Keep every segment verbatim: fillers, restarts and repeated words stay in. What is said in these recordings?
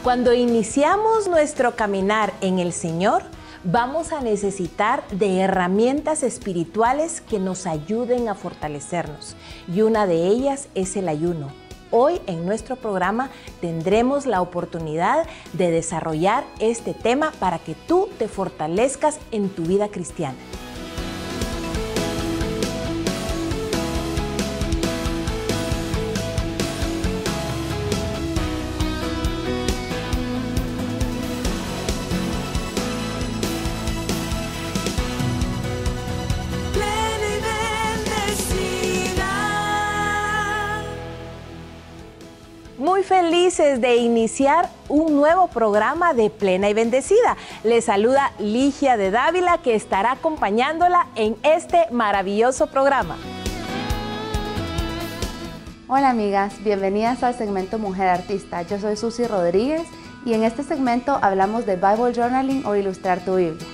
Cuando iniciamos nuestro caminar en el Señor, vamos a necesitar de herramientas espirituales que nos ayuden a fortalecernos. Y una de ellas es el ayuno. Hoy en nuestro programa tendremos la oportunidad de desarrollar este tema para que tú te fortalezcas en tu vida cristiana. Muy felices de iniciar un nuevo programa de Plena y Bendecida. Les saluda Ligia de Dávila, que estará acompañándola en este maravilloso programa. Hola amigas, bienvenidas al segmento Mujer Artista. Yo soy Susi Rodríguez y en este segmento hablamos de Bible Journaling o ilustrar tu Biblia.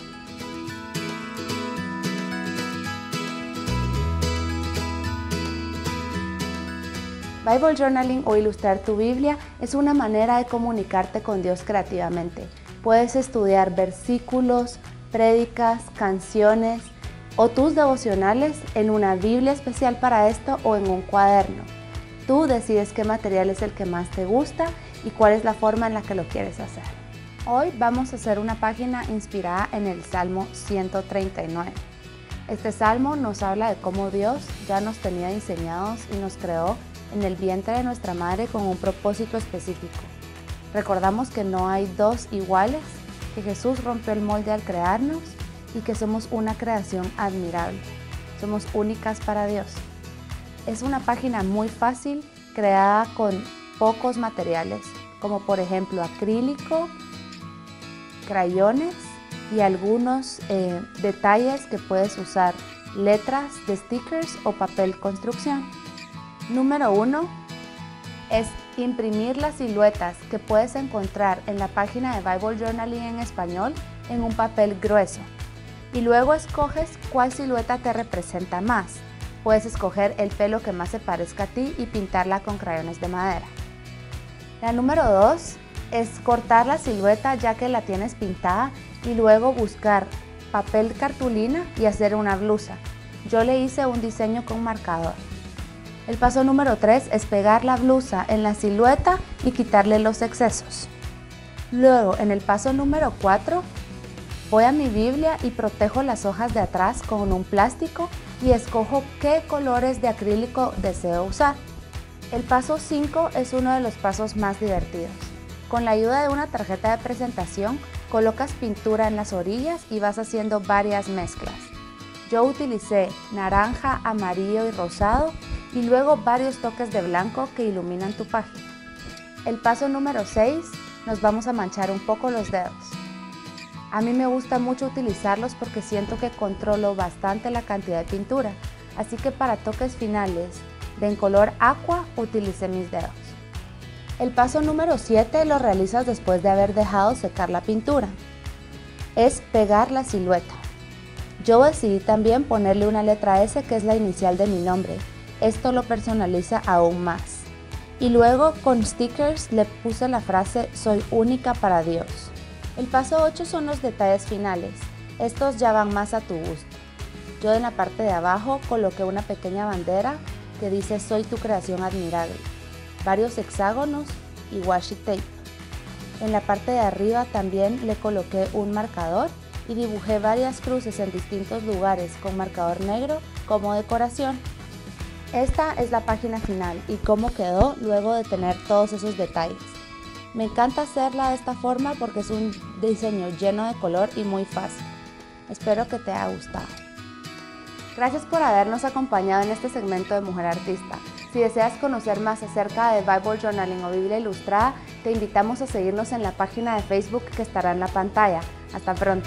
Bible Journaling o ilustrar tu Biblia es una manera de comunicarte con Dios creativamente. Puedes estudiar versículos, prédicas, canciones o tus devocionales en una Biblia especial para esto o en un cuaderno. Tú decides qué material es el que más te gusta y cuál es la forma en la que lo quieres hacer. Hoy vamos a hacer una página inspirada en el Salmo ciento treinta y nueve. Este salmo nos habla de cómo Dios ya nos tenía diseñados y nos creó en el vientre de nuestra madre con un propósito específico. Recordamos que no hay dos iguales, que Jesús rompió el molde al crearnos y que somos una creación admirable. Somos únicas para Dios. Es una página muy fácil, creada con pocos materiales, como por ejemplo acrílico, crayones y algunos eh, detalles que puedes usar, letras de stickers o papel construcción. Número uno es imprimir las siluetas que puedes encontrar en la página de Bible Journaling en español en un papel grueso. Y luego escoges cuál silueta te representa más. Puedes escoger el pelo que más se parezca a ti y pintarla con crayones de madera. La número dos es cortar la silueta ya que la tienes pintada y luego buscar papel cartulina y hacer una blusa. Yo le hice un diseño con marcador. El paso número tres es pegar la blusa en la silueta y quitarle los excesos. Luego, en el paso número cuatro, voy a mi Biblia y protejo las hojas de atrás con un plástico y escojo qué colores de acrílico deseo usar. El paso cinco es uno de los pasos más divertidos. Con la ayuda de una tarjeta de presentación, colocas pintura en las orillas y vas haciendo varias mezclas. Yo utilicé naranja, amarillo y rosado y luego varios toques de blanco que iluminan tu página. El paso número seis, nos vamos a manchar un poco los dedos. A mí me gusta mucho utilizarlos porque siento que controlo bastante la cantidad de pintura, así que para toques finales de en color aqua utilicé mis dedos. El paso número siete lo realizas después de haber dejado secar la pintura. Es pegar la silueta. Yo decidí también ponerle una letra S que es la inicial de mi nombre. Esto lo personaliza aún más. Y luego con stickers le puse la frase "Soy única para Dios". El paso ocho son los detalles finales. Estos ya van más a tu gusto. Yo en la parte de abajo coloqué una pequeña bandera que dice "Soy tu creación admirable", varios hexágonos y washi tape. En la parte de arriba también le coloqué un marcador y dibujé varias cruces en distintos lugares con marcador negro como decoración. Esta es la página final y cómo quedó luego de tener todos esos detalles. Me encanta hacerla de esta forma porque es un diseño lleno de color y muy fácil. Espero que te haya gustado. Gracias por habernos acompañado en este segmento de Mujer Artista. Si deseas conocer más acerca de Bible Journaling o Biblia Ilustrada, te invitamos a seguirnos en la página de Facebook que estará en la pantalla. Hasta pronto.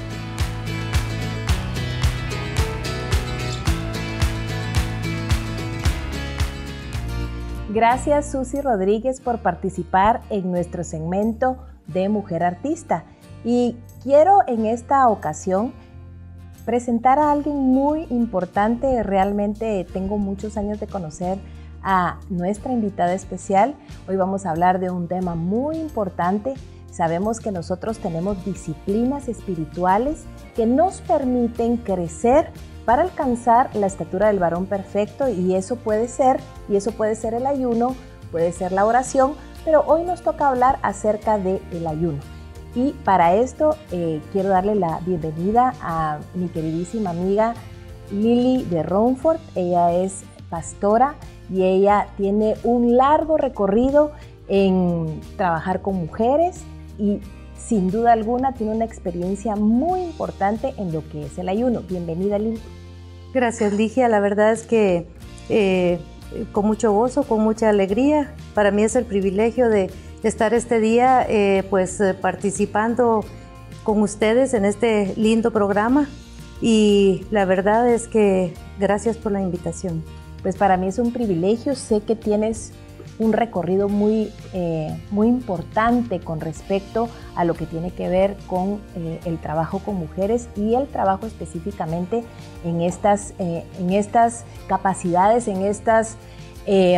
Gracias Susi Rodríguez por participar en nuestro segmento de Mujer Artista. Y quiero en esta ocasión presentar a alguien muy importante. Realmente tengo muchos años de conocer a nuestra invitada especial. Hoy vamos a hablar de un tema muy importante. Sabemos que nosotros tenemos disciplinas espirituales que nos permiten crecer para alcanzar la estatura del varón perfecto, y eso puede ser, y eso puede ser el ayuno, puede ser la oración, pero hoy nos toca hablar acerca del ayuno. Y para esto eh, quiero darle la bienvenida a mi queridísima amiga Lily de Romford. Ella es pastora y ella tiene un largo recorrido en trabajar con mujeres y sin duda alguna tiene una experiencia muy importante en lo que es el ayuno. Bienvenida, Lily. Gracias, Ligia. La verdad es que eh, con mucho gozo, con mucha alegría, para mí es el privilegio de estar este día eh, pues eh, participando con ustedes en este lindo programa, y la verdad es que gracias por la invitación. Pues para mí es un privilegio. Sé que tienes un recorrido muy, eh, muy importante con respecto a lo que tiene que ver con eh, el trabajo con mujeres y el trabajo específicamente en estas, eh, en estas capacidades, en estas eh,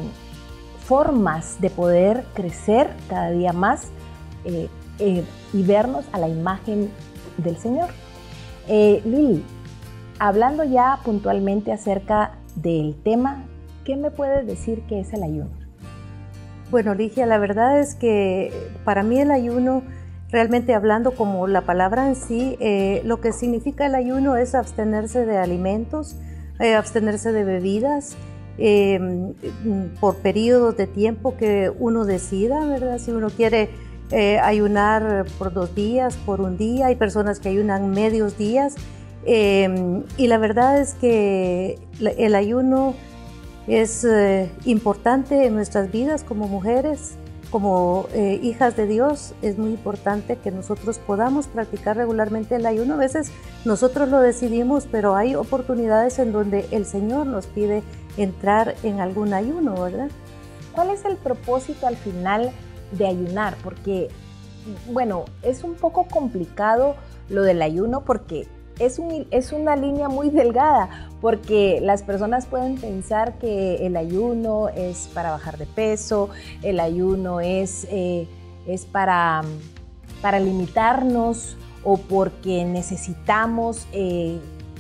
formas de poder crecer cada día más eh, eh, y vernos a la imagen del Señor. Eh, Lily, hablando ya puntualmente acerca del tema, ¿qué me puedes decir que es el ayuno? Bueno, Ligia, la verdad es que para mí el ayuno, realmente hablando como la palabra en sí, eh, lo que significa el ayuno es abstenerse de alimentos, eh, abstenerse de bebidas, eh, por periodos de tiempo que uno decida, ¿verdad? Si uno quiere eh, ayunar por dos días, por un día, hay personas que ayunan medios días. Eh, y la verdad es que el ayuno es eh, importante en nuestras vidas como mujeres, como eh, hijas de Dios. Es muy importante que nosotros podamos practicar regularmente el ayuno. A veces nosotros lo decidimos, pero hay oportunidades en donde el Señor nos pide entrar en algún ayuno, ¿verdad? ¿Cuál es el propósito al final de ayunar? Porque, bueno, es un poco complicado lo del ayuno porque Es, un, es una línea muy delgada, porque las personas pueden pensar que el ayuno es para bajar de peso, el ayuno es, eh, es para, para limitarnos, o porque necesitamos eh,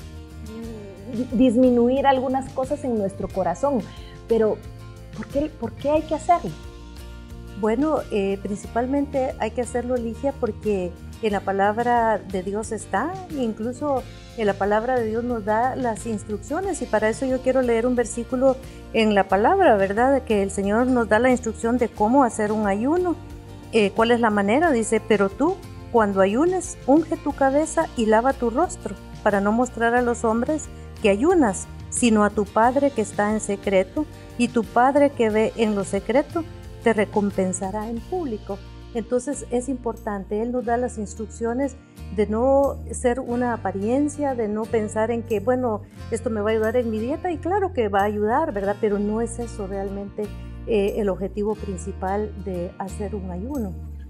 disminuir algunas cosas en nuestro corazón. Pero, ¿por qué, por qué hay que hacerlo? Bueno, eh, principalmente hay que hacerlo, Ligia, porque en la palabra de Dios está, incluso en la palabra de Dios nos da las instrucciones, y para eso yo quiero leer un versículo en la palabra, ¿verdad? Que el Señor nos da la instrucción de cómo hacer un ayuno. Eh, ¿Cuál es la manera? Dice: pero tú, cuando ayunes, unge tu cabeza y lava tu rostro, para no mostrar a los hombres que ayunas, sino a tu Padre que está en secreto, y tu Padre que ve en lo secreto te recompensará en público. Entonces es importante, Él nos da las instrucciones de no ser una apariencia, de no pensar en que, bueno, esto me va a ayudar en mi dieta, y claro que va a ayudar, ¿verdad? Pero no es eso realmente eh, el objetivo principal de hacer un ayuno.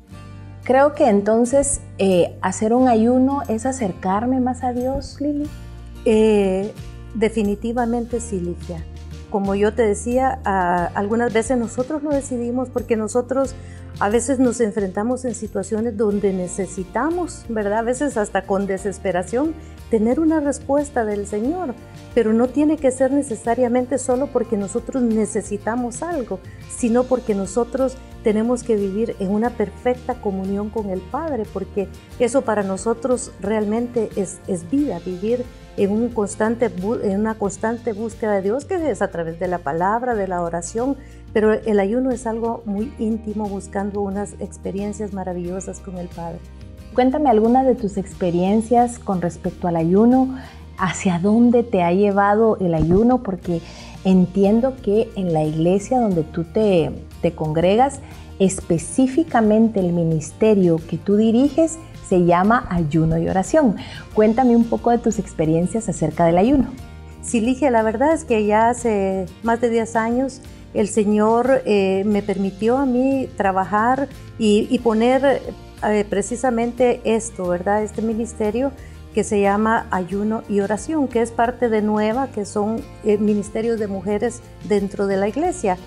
Creo que entonces eh, hacer un ayuno es acercarme más a Dios, Lily. Eh, definitivamente sí, Ligia. Como yo te decía, a, algunas veces nosotros lo decidimos porque nosotros a veces nos enfrentamos en situaciones donde necesitamos, ¿verdad? A veces hasta con desesperación, tener una respuesta del Señor, pero no tiene que ser necesariamente solo porque nosotros necesitamos algo, sino porque nosotros tenemos que vivir en una perfecta comunión con el Padre, porque eso para nosotros realmente es, es vida, vivir en, un constante, en una constante búsqueda de Dios, que es a través de la palabra, de la oración, pero el ayuno es algo muy íntimo, buscando unas experiencias maravillosas con el Padre. Cuéntame algunas de tus experiencias con respecto al ayuno, hacia dónde te ha llevado el ayuno, porque entiendo que en la iglesia donde tú te, te congregas, específicamente el ministerio que tú diriges se llama ayuno y oración. Cuéntame un poco de tus experiencias acerca del ayuno. Sí, Ligia, la verdad es que ya hace más de diez años el Señor eh, me permitió a mí trabajar y, y poner eh, precisamente esto, ¿verdad? Este ministerio que se llama Ayuno y Oración, que es parte de Nueva, que son eh, ministerios de mujeres dentro de la iglesia.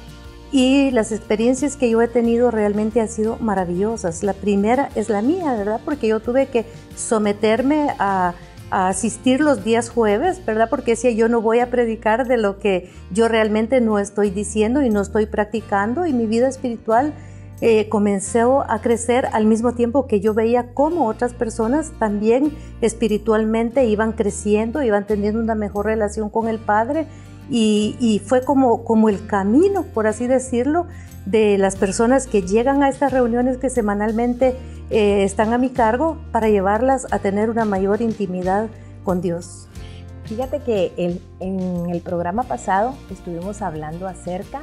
Y las experiencias que yo he tenido realmente han sido maravillosas. La primera es la mía, ¿verdad? Porque yo tuve que someterme a, a asistir los días jueves, ¿verdad? Porque decía, yo no voy a predicar de lo que yo realmente no estoy diciendo y no estoy practicando, y mi vida espiritual Eh, comenzó a crecer al mismo tiempo que yo veía cómo otras personas también espiritualmente iban creciendo, iban teniendo una mejor relación con el Padre, y, y fue como, como el camino, por así decirlo, de las personas que llegan a estas reuniones que semanalmente eh, están a mi cargo, para llevarlas a tener una mayor intimidad con Dios. Fíjate que el, en el programa pasado estuvimos hablando acerca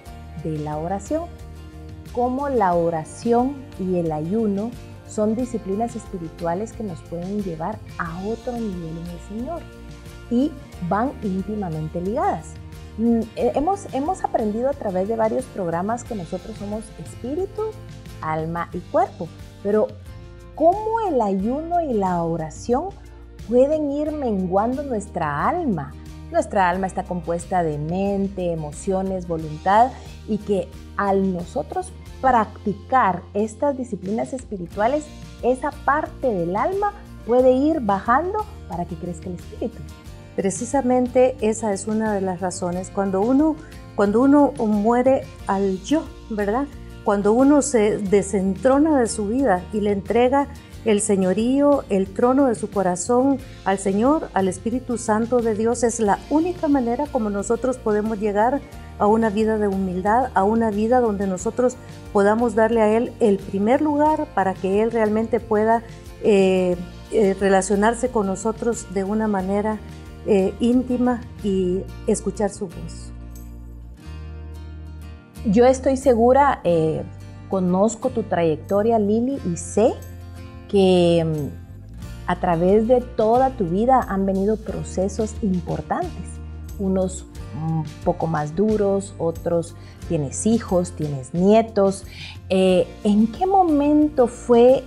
de la oración, cómo la oración y el ayuno son disciplinas espirituales que nos pueden llevar a otro nivel en el Señor y van íntimamente ligadas. Hemos, hemos aprendido a través de varios programas que nosotros somos espíritu, alma y cuerpo, pero cómo el ayuno y la oración pueden ir menguando nuestra alma. Nuestra alma está compuesta de mente, emociones, voluntad, y que al nosotros practicar estas disciplinas espirituales, esa parte del alma puede ir bajando para que crezca el espíritu. Precisamente esa es una de las razones. Cuando uno, cuando uno muere al yo, ¿verdad? Cuando uno se desentrona de su vida y le entrega el señorío, el trono de su corazón al Señor, al Espíritu Santo de Dios, es la única manera como nosotros podemos llegar a una vida de humildad, a una vida donde nosotros podamos darle a Él el primer lugar para que Él realmente pueda eh, eh, relacionarse con nosotros de una manera eh, íntima y escuchar su voz. Yo estoy segura, eh, conozco tu trayectoria, Lili, y sé que um, a través de toda tu vida han venido procesos importantes, unos un poco más duros, otros tienes hijos, tienes nietos. Eh, ¿En qué momento fue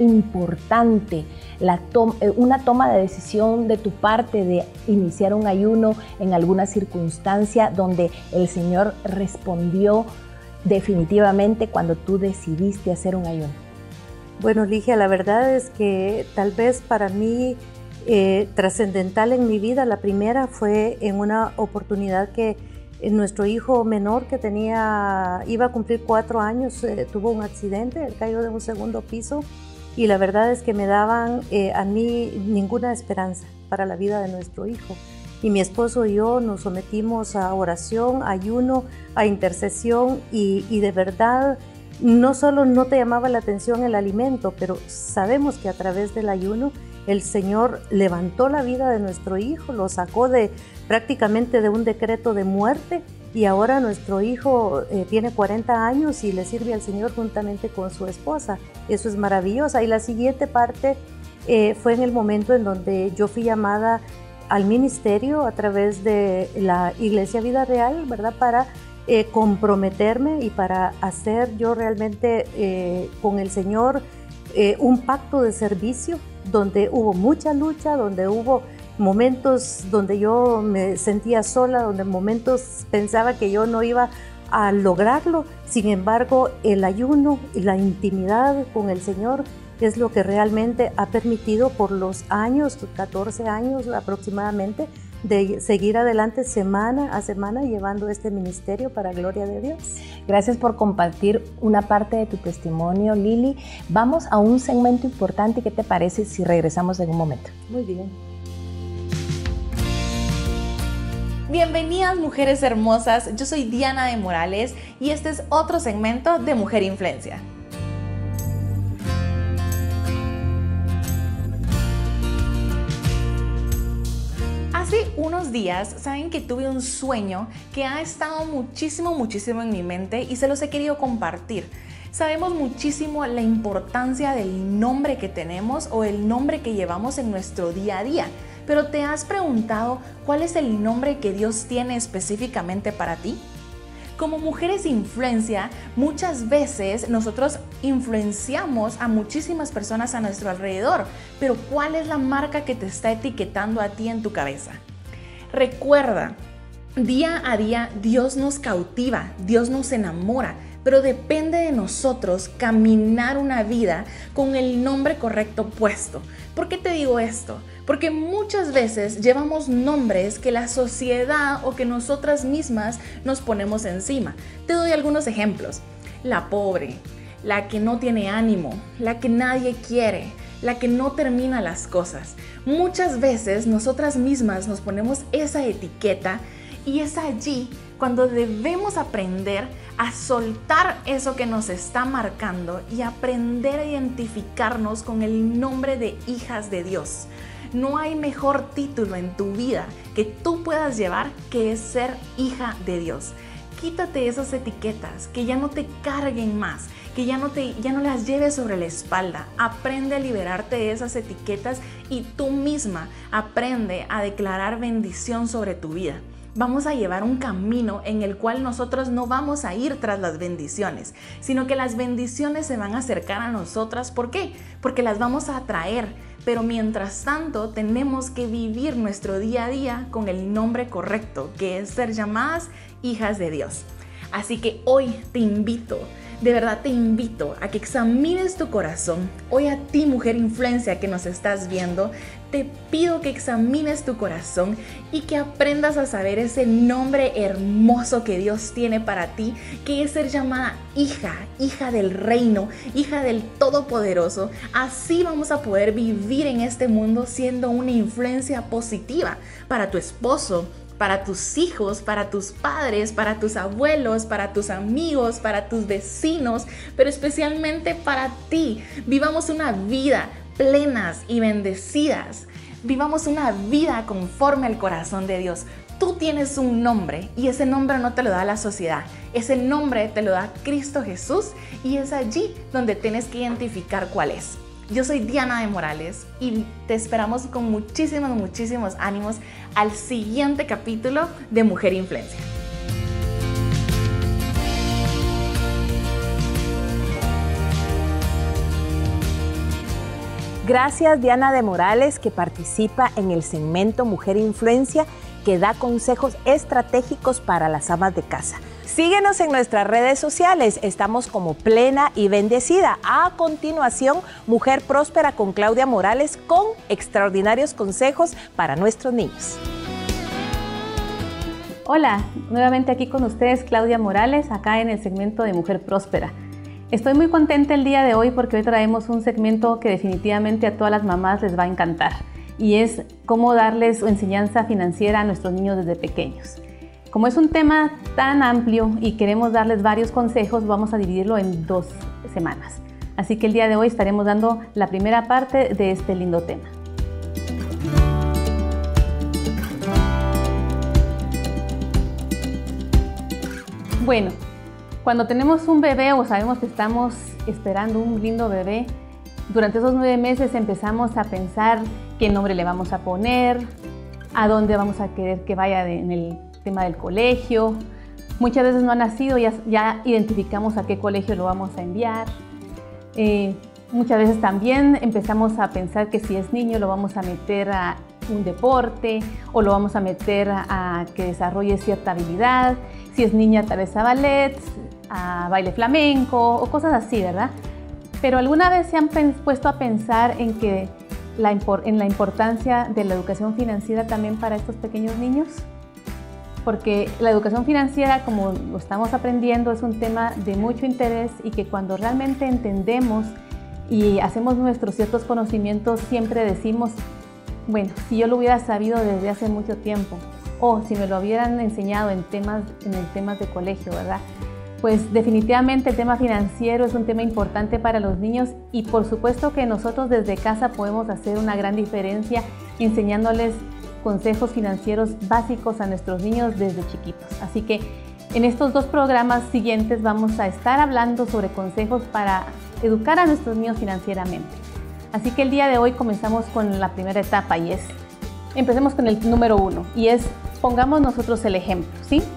importante la to- una toma de decisión de tu parte de iniciar un ayuno en alguna circunstancia donde el Señor respondió definitivamente cuando tú decidiste hacer un ayuno? Bueno, Ligia, la verdad es que tal vez para mí Eh, trascendental en mi vida, la primera fue en una oportunidad que eh, nuestro hijo menor, que tenía, iba a cumplir cuatro años, eh, tuvo un accidente, él cayó de un segundo piso, y la verdad es que me daban eh, a mí ninguna esperanza para la vida de nuestro hijo. Y mi esposo y yo nos sometimos a oración, a ayuno, a intercesión, y, y de verdad no solo no te llamaba la atención el alimento, pero sabemos que a través del ayuno el Señor levantó la vida de nuestro hijo, lo sacó de prácticamente de un decreto de muerte, y ahora nuestro hijo eh, tiene cuarenta años y le sirve al Señor juntamente con su esposa. Eso es maravilloso. Y la siguiente parte eh, fue en el momento en donde yo fui llamada al ministerio a través de la Iglesia Vida Real, ¿verdad? Para eh, comprometerme y para hacer yo realmente eh, con el Señor eh, un pacto de servicio, donde hubo mucha lucha, donde hubo momentos donde yo me sentía sola, donde momentos pensaba que yo no iba a lograrlo. Sin embargo, el ayuno y la intimidad con el Señor es lo que realmente ha permitido por los años, catorce años aproximadamente, de seguir adelante semana a semana llevando este ministerio para gloria de Dios. Gracias por compartir una parte de tu testimonio, Lili. Vamos a un segmento importante. ¿Qué te parece si regresamos en un momento? Muy bien. Bienvenidas, mujeres hermosas. Yo soy Diana de Morales y este es otro segmento de Mujer Influencia. Hace unos días, saben que tuve un sueño que ha estado muchísimo, muchísimo en mi mente y se los he querido compartir. Sabemos muchísimo la importancia del nombre que tenemos o el nombre que llevamos en nuestro día a día, pero ¿te has preguntado cuál es el nombre que Dios tiene específicamente para ti? Como mujeres influencia, muchas veces nosotros influenciamos a muchísimas personas a nuestro alrededor, pero ¿cuál es la marca que te está etiquetando a ti en tu cabeza? Recuerda, día a día Dios nos cautiva, Dios nos enamora, pero depende de nosotros caminar una vida con el nombre correcto puesto. ¿Por qué te digo esto? Porque muchas veces llevamos nombres que la sociedad o que nosotras mismas nos ponemos encima. Te doy algunos ejemplos. La pobre, la que no tiene ánimo, la que nadie quiere, la que no termina las cosas. Muchas veces nosotras mismas nos ponemos esa etiqueta y es allí cuando debemos aprender a soltar eso que nos está marcando y aprender a identificarnos con el nombre de hijas de Dios. No hay mejor título en tu vida que tú puedas llevar que es ser hija de Dios. Quítate esas etiquetas, que ya no te carguen más, que ya no, te, ya no las lleves sobre la espalda. Aprende a liberarte de esas etiquetas y tú misma aprende a declarar bendición sobre tu vida. Vamos a llevar un camino en el cual nosotros no vamos a ir tras las bendiciones, sino que las bendiciones se van a acercar a nosotras. ¿Por qué? Porque las vamos a atraer. Pero mientras tanto tenemos que vivir nuestro día a día con el nombre correcto, que es ser llamadas hijas de Dios. Así que hoy te invito, de verdad te invito a que examines tu corazón. Hoy a ti, mujer influencia que nos estás viendo, te pido que examines tu corazón y que aprendas a saber ese nombre hermoso que Dios tiene para ti, que es ser llamada hija, hija del reino, hija del Todopoderoso. Así vamos a poder vivir en este mundo siendo una influencia positiva para tu esposo, para tus hijos, para tus padres, para tus abuelos, para tus amigos, para tus vecinos, pero especialmente para ti. Vivamos una vida plenas y bendecidas. Vivamos una vida conforme al corazón de Dios. Tú tienes un nombre y ese nombre no te lo da la sociedad. Ese nombre te lo da Cristo Jesús y es allí donde tienes que identificar cuál es. Yo soy Diana de Morales y te esperamos con muchísimos, muchísimos ánimos al siguiente capítulo de Mujer Influencia. Gracias Diana de Morales, que participa en el segmento Mujer Influencia, que da consejos estratégicos para las amas de casa. Síguenos en nuestras redes sociales, estamos como Plena y Bendecida. A continuación, Mujer Próspera con Claudia Morales, con extraordinarios consejos para nuestros niños. Hola, nuevamente aquí con ustedes Claudia Morales, acá en el segmento de Mujer Próspera. Estoy muy contenta el día de hoy porque hoy traemos un segmento que definitivamente a todas las mamás les va a encantar, y es cómo darles enseñanza financiera a nuestros niños desde pequeños. Como es un tema tan amplio y queremos darles varios consejos, vamos a dividirlo en dos semanas. Así que el día de hoy estaremos dando la primera parte de este lindo tema. Bueno, cuando tenemos un bebé o sabemos que estamos esperando un lindo bebé, durante esos nueve meses empezamos a pensar qué nombre le vamos a poner, a dónde vamos a querer que vaya de, en el tema del colegio. Muchas veces no ha nacido, ya, ya identificamos a qué colegio lo vamos a enviar. Eh, muchas veces también empezamos a pensar que si es niño lo vamos a meter a un deporte o lo vamos a meter a, a que desarrolle cierta habilidad. Si es niña, tal vez a ballet, a baile flamenco o cosas así, ¿verdad? Pero ¿alguna vez se han puesto a pensar en, que la, en la importancia de la educación financiera también para estos pequeños niños? Porque la educación financiera, como lo estamos aprendiendo, es un tema de mucho interés y que cuando realmente entendemos y hacemos nuestros ciertos conocimientos, siempre decimos, bueno, si yo lo hubiera sabido desde hace mucho tiempo, o si me lo hubieran enseñado en temas, en el temas de colegio, ¿verdad? Pues definitivamente el tema financiero es un tema importante para los niños y por supuesto que nosotros desde casa podemos hacer una gran diferencia enseñándoles consejos financieros básicos a nuestros niños desde chiquitos. Así que en estos dos programas siguientes vamos a estar hablando sobre consejos para educar a nuestros niños financieramente. Así que el día de hoy comenzamos con la primera etapa y es, empecemos con el número uno y es, pongamos nosotros el ejemplo, ¿sí?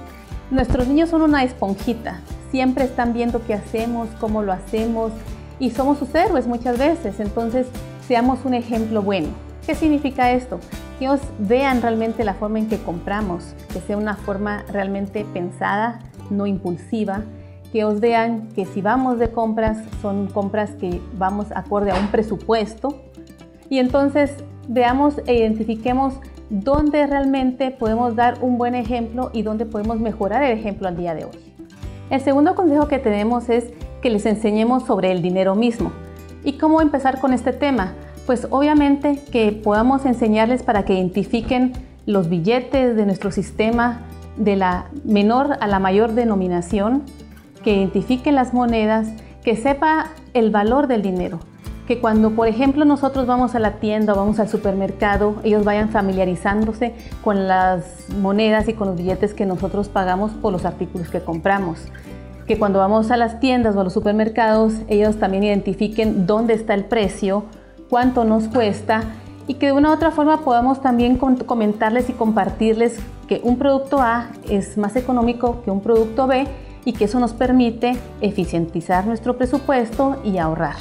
Nuestros niños son una esponjita, siempre están viendo qué hacemos, cómo lo hacemos y somos sus héroes muchas veces, entonces seamos un ejemplo bueno. ¿Qué significa esto? Que ellos vean realmente la forma en que compramos, que sea una forma realmente pensada, no impulsiva, que ellos vean que si vamos de compras, son compras que vamos acorde a un presupuesto y entonces veamos e identifiquemos dónde realmente podemos dar un buen ejemplo y dónde podemos mejorar el ejemplo al día de hoy. El segundo consejo que tenemos es que les enseñemos sobre el dinero mismo. ¿Y cómo empezar con este tema? Pues obviamente que podamos enseñarles para que identifiquen los billetes de nuestro sistema de la menor a la mayor denominación, que identifiquen las monedas, que sepa el valor del dinero. Que cuando, por ejemplo, nosotros vamos a la tienda o vamos al supermercado, ellos vayan familiarizándose con las monedas y con los billetes que nosotros pagamos por los artículos que compramos. Que cuando vamos a las tiendas o a los supermercados, ellos también identifiquen dónde está el precio, cuánto nos cuesta y que de una u otra forma podamos también comentarles y compartirles que un producto A es más económico que un producto B y que eso nos permite eficientizar nuestro presupuesto y ahorrar.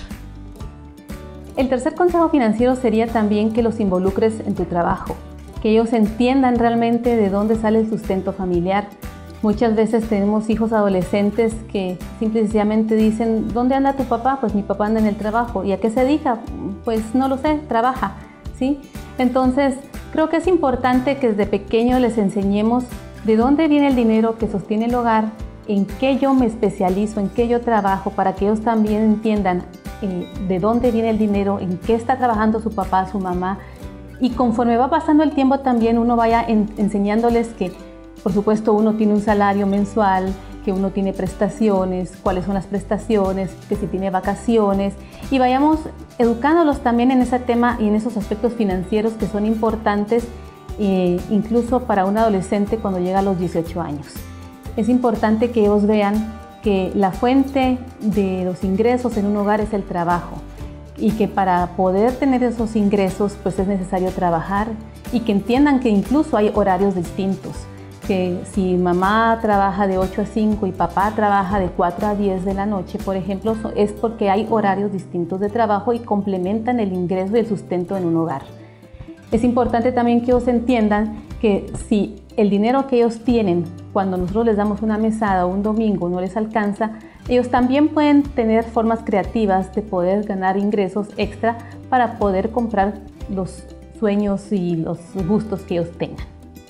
El tercer consejo financiero sería también que los involucres en tu trabajo, que ellos entiendan realmente de dónde sale el sustento familiar. Muchas veces tenemos hijos adolescentes que simple y sencillamente dicen, ¿dónde anda tu papá? Pues mi papá anda en el trabajo. ¿Y a qué se dedica? Pues no lo sé, trabaja, ¿sí? Entonces, creo que es importante que desde pequeño les enseñemos de dónde viene el dinero que sostiene el hogar, en qué yo me especializo, en qué yo trabajo, para que ellos también entiendan eh, de dónde viene el dinero, en qué está trabajando su papá, su mamá. Y conforme va pasando el tiempo también uno vaya en, enseñándoles que, por supuesto, uno tiene un salario mensual, que uno tiene prestaciones, cuáles son las prestaciones, que si tiene vacaciones, y vayamos educándolos también en ese tema y en esos aspectos financieros que son importantes, eh, incluso para un adolescente cuando llega a los dieciocho años. Es importante que ellos vean que la fuente de los ingresos en un hogar es el trabajo y que para poder tener esos ingresos pues es necesario trabajar y que entiendan que incluso hay horarios distintos, que si mamá trabaja de ocho a cinco y papá trabaja de cuatro a diez de la noche, por ejemplo, es porque hay horarios distintos de trabajo y complementan el ingreso y el sustento en un hogar. Es importante también que ellos entiendan que si el dinero que ellos tienen cuando nosotros les damos una mesada o un domingo no les alcanza, ellos también pueden tener formas creativas de poder ganar ingresos extra para poder comprar los sueños y los gustos que ellos tengan.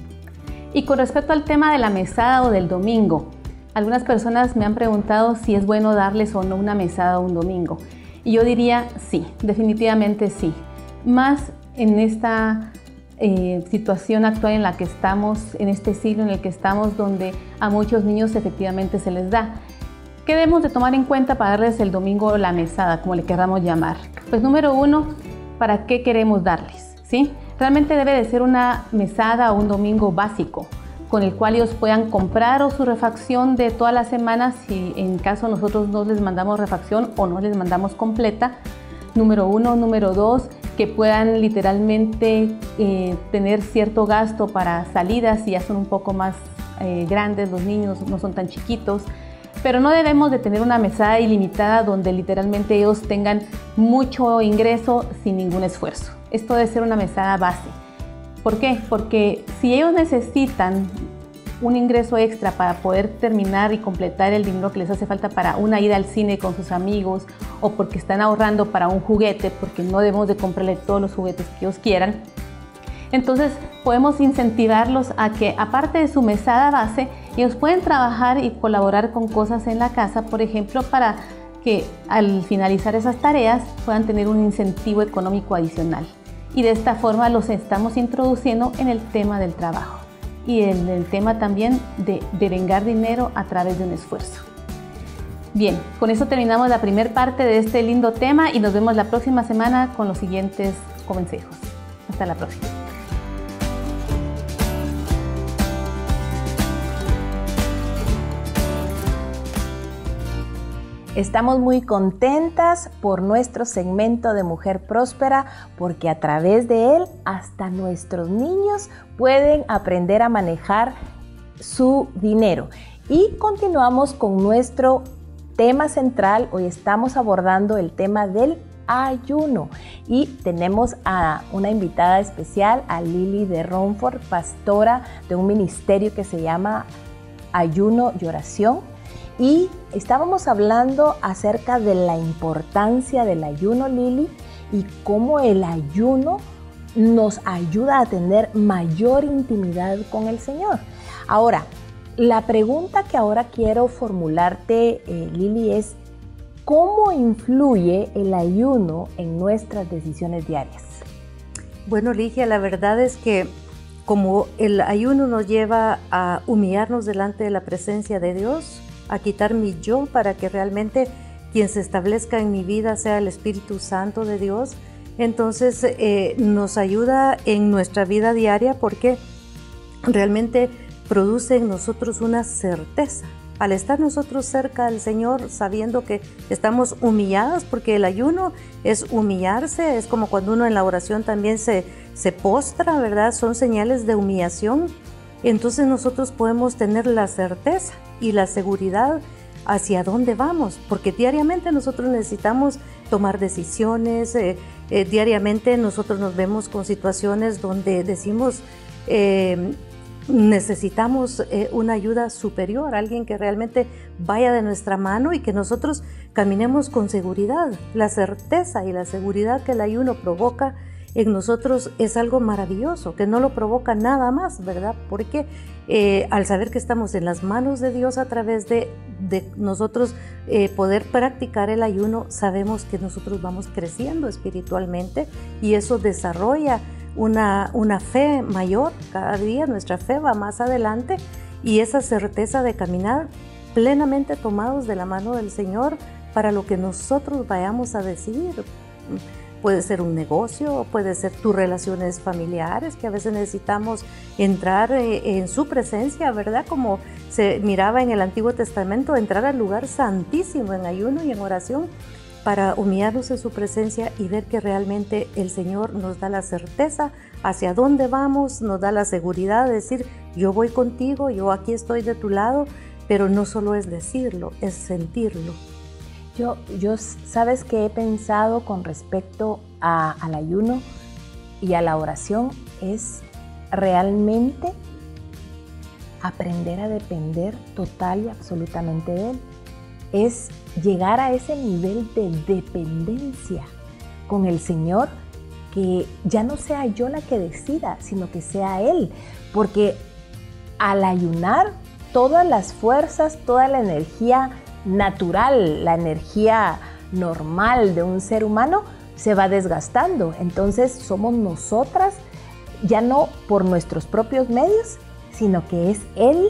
Y con respecto al tema de la mesada o del domingo, algunas personas me han preguntado si es bueno darles o no una mesada un domingo. Y yo diría sí, definitivamente sí. Más en esta eh, situación actual en la que estamos, en este siglo en el que estamos, donde a muchos niños efectivamente se les da. ¿Qué debemos de tomar en cuenta para darles el domingo o la mesada, como le queramos llamar? Pues número uno, ¿para qué queremos darles? ¿Sí? Realmente debe de ser una mesada o un domingo básico, con el cual ellos puedan comprar o su refacción de todas las semanas, si en caso nosotros no les mandamos refacción o no les mandamos completa. Número uno. Número dos, que puedan literalmente eh, tener cierto gasto para salidas si ya son un poco más eh, grandes, los niños no son tan chiquitos. Pero no debemos de tener una mesada ilimitada donde literalmente ellos tengan mucho ingreso sin ningún esfuerzo. Esto debe ser una mesada base. ¿Por qué? Porque si ellos necesitan un ingreso extra para poder terminar y completar el dinero que les hace falta para una ida al cine con sus amigos o porque están ahorrando para un juguete, porque no debemos de comprarle todos los juguetes que ellos quieran, entonces podemos incentivarlos a que, aparte de su mesada base, ellos pueden trabajar y colaborar con cosas en la casa, por ejemplo, para que al finalizar esas tareas puedan tener un incentivo económico adicional. Y de esta forma los estamos introduciendo en el tema del trabajo y en el tema también de devengar dinero a través de un esfuerzo. Bien, con eso terminamos la primera parte de este lindo tema y nos vemos la próxima semana con los siguientes consejos. Hasta la próxima. Estamos muy contentas por nuestro segmento de Mujer Próspera porque a través de él hasta nuestros niños pueden aprender a manejar su dinero. Y continuamos con nuestro tema central. Hoy estamos abordando el tema del ayuno y tenemos a una invitada especial, a Lili de Romford, pastora de un ministerio que se llama Ayuno y Oración. Y estábamos hablando acerca de la importancia del ayuno, Lili, y cómo el ayuno nos ayuda a tener mayor intimidad con el Señor. Ahora, la pregunta que ahora quiero formularte, eh, Lili, es ¿cómo influye el ayuno en nuestras decisiones diarias? Bueno, Ligia, la verdad es que como el ayuno nos lleva a humillarnos delante de la presencia de Dios, a quitar mi yo para que realmente quien se establezca en mi vida sea el Espíritu Santo de Dios, entonces eh, nos ayuda en nuestra vida diaria porque realmente produce en nosotros una certeza. Al estar nosotros cerca del Señor, sabiendo que estamos humillados, porque el ayuno es humillarse, es como cuando uno en la oración también se, se postra, ¿verdad? Son señales de humillación. Entonces nosotros podemos tener la certeza y la seguridad hacia dónde vamos, porque diariamente nosotros necesitamos tomar decisiones, eh, eh, diariamente nosotros nos vemos con situaciones donde decimos, eh, necesitamos eh, una ayuda superior, alguien que realmente vaya de nuestra mano y que nosotros caminemos con seguridad. La certeza y la seguridad que el ayuno provoca en nosotros es algo maravilloso, que no lo provoca nada más, ¿verdad? Porque eh, al saber que estamos en las manos de Dios a través de, de nosotros eh, poder practicar el ayuno, sabemos que nosotros vamos creciendo espiritualmente y eso desarrolla Una, una fe mayor. Cada día nuestra fe va más adelante y esa certeza de caminar plenamente tomados de la mano del Señor para lo que nosotros vayamos a decidir. Puede ser un negocio, puede ser tus relaciones familiares, que a veces necesitamos entrar en su presencia, ¿verdad? Como se miraba en el Antiguo Testamento, entrar al lugar santísimo en ayuno y en oración, para humillarnos en su presencia y ver que realmente el Señor nos da la certeza hacia dónde vamos, nos da la seguridad de decir, yo voy contigo, yo aquí estoy de tu lado, pero no solo es decirlo, es sentirlo. Yo, yo ¿sabes qué he pensado con respecto a, al ayuno y a la oración? Es realmente aprender a depender total y absolutamente de Él. Es llegar a ese nivel de dependencia con el Señor, que ya no sea yo la que decida, sino que sea Él, porque al ayunar todas las fuerzas, toda la energía natural, la energía normal de un ser humano se va desgastando. Entonces somos nosotras, ya no por nuestros propios medios, sino que es Él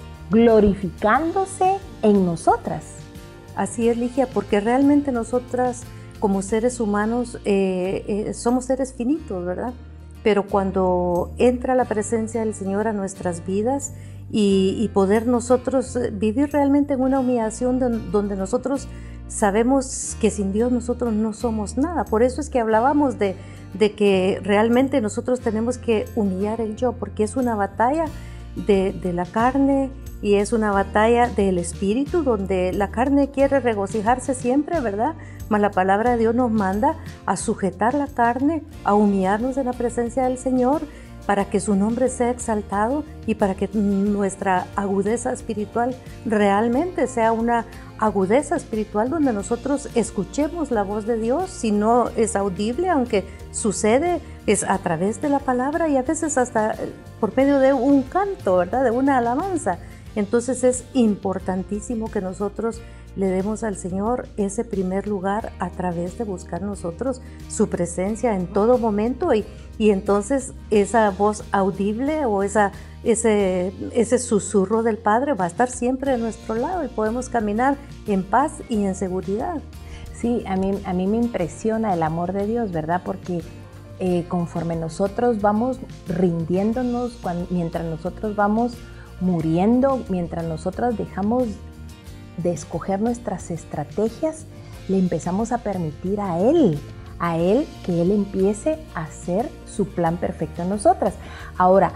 glorificándose en nosotras. Así es, Ligia, porque realmente nosotras como seres humanos eh, eh, somos seres finitos, ¿verdad? Pero cuando entra la presencia del Señor a nuestras vidas y, y poder nosotros vivir realmente en una humillación de, donde nosotros sabemos que sin Dios nosotros no somos nada. Por eso es que hablábamos de, de que realmente nosotros tenemos que humillar el yo, porque es una batalla de, de la carne, y es una batalla del espíritu, donde la carne quiere regocijarse siempre, ¿verdad? Mas la palabra de Dios nos manda a sujetar la carne, a humillarnos en la presencia del Señor, para que su nombre sea exaltado y para que nuestra agudeza espiritual realmente sea una agudeza espiritual donde nosotros escuchemos la voz de Dios. Si no es audible, aunque sucede, es a través de la palabra y a veces hasta por medio de un canto, ¿verdad? De una alabanza. Entonces es importantísimo que nosotros le demos al Señor ese primer lugar a través de buscar nosotros su presencia en todo momento y, y entonces esa voz audible o esa, ese, ese susurro del Padre va a estar siempre a nuestro lado y podemos caminar en paz y en seguridad. Sí, a mí, a mí me impresiona el amor de Dios, ¿verdad? Porque eh, conforme nosotros vamos rindiéndonos, cuando, mientras nosotros vamos muriendo, mientras nosotros dejamos de escoger nuestras estrategias, le empezamos a permitir a Él, a Él que Él empiece a hacer su plan perfecto en nosotras. Ahora,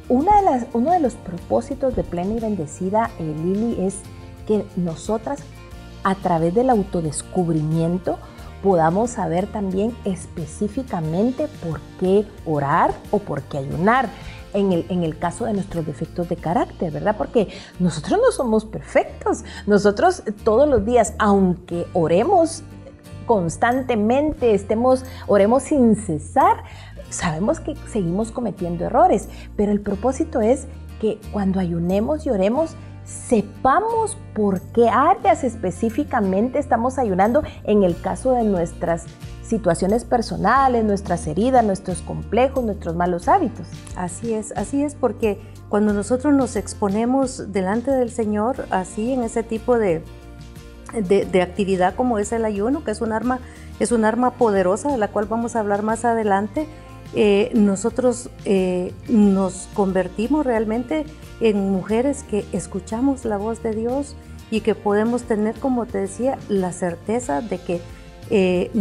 una de las, uno de los propósitos de Plena y Bendecida, eh, Lili, es que nosotras, a través del autodescubrimiento, podamos saber también específicamente por qué orar o por qué ayunar. En el, en el caso de nuestros defectos de carácter, ¿verdad? Porque nosotros no somos perfectos. Nosotros todos los días, aunque oremos constantemente, estemos, oremos sin cesar, sabemos que seguimos cometiendo errores. Pero el propósito es que cuando ayunemos y oremos, sepamos por qué áreas específicamente estamos ayunando en el caso de nuestras situaciones personales, nuestras heridas, nuestros complejos, nuestros malos hábitos. Así es, así es, porque cuando nosotros nos exponemos delante del Señor, así en ese tipo de, de, de actividad como es el ayuno, que es un arma, es un arma poderosa de la cual vamos a hablar más adelante, eh, nosotros eh, nos convertimos realmente en mujeres que escuchamos la voz de Dios y que podemos tener, como te decía, la certeza de que eh,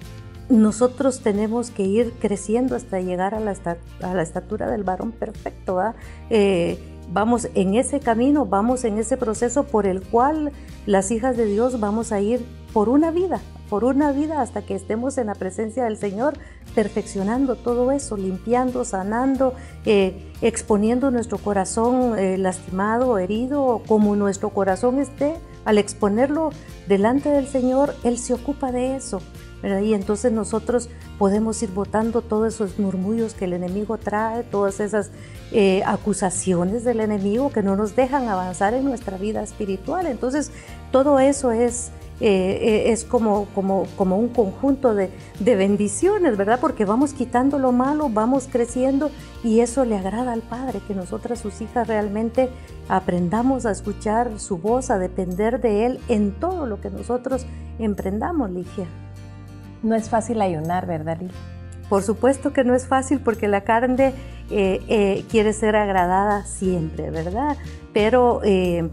nosotros tenemos que ir creciendo hasta llegar a la, a la estatura del varón perfecto, ¿verdad? Eh, vamos en ese camino, vamos en ese proceso por el cual las hijas de Dios vamos a ir por una vida, por una vida hasta que estemos en la presencia del Señor, perfeccionando todo eso, limpiando, sanando, eh, exponiendo nuestro corazón eh, lastimado, herido, como nuestro corazón esté, al exponerlo delante del Señor, Él se ocupa de eso, ¿verdad? Y entonces nosotros podemos ir botando todos esos murmullos que el enemigo trae, todas esas eh, acusaciones del enemigo que no nos dejan avanzar en nuestra vida espiritual. Entonces todo eso es, eh, es como, como, como un conjunto de, de bendiciones, ¿verdad? Porque vamos quitando lo malo, vamos creciendo y eso le agrada al Padre, que nosotras, sus hijas, realmente aprendamos a escuchar su voz, a depender de Él en todo lo que nosotros emprendamos, Ligia. No es fácil ayunar, ¿verdad, Lili? Por supuesto que no es fácil porque la carne eh, eh, quiere ser agradada siempre, ¿verdad? Pero eh,